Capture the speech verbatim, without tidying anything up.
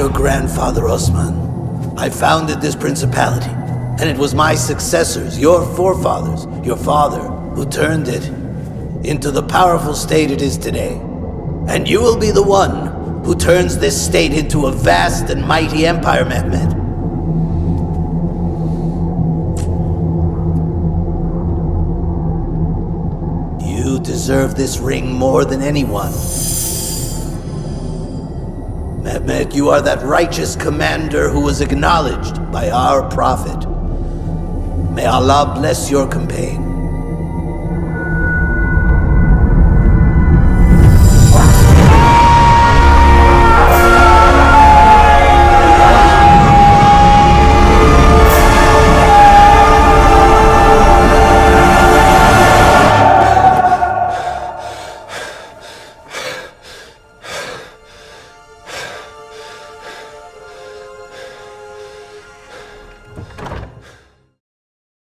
your grandfather Osman. I founded this principality, and it was my successors, your forefathers, your father, who turned it into the powerful state it is today. And you will be the one who turns this state into a vast and mighty empire, Mehmet. You deserve this ring more than anyone. Mehmet, you are that righteous commander who was acknowledged by our prophet. May Allah bless your campaign.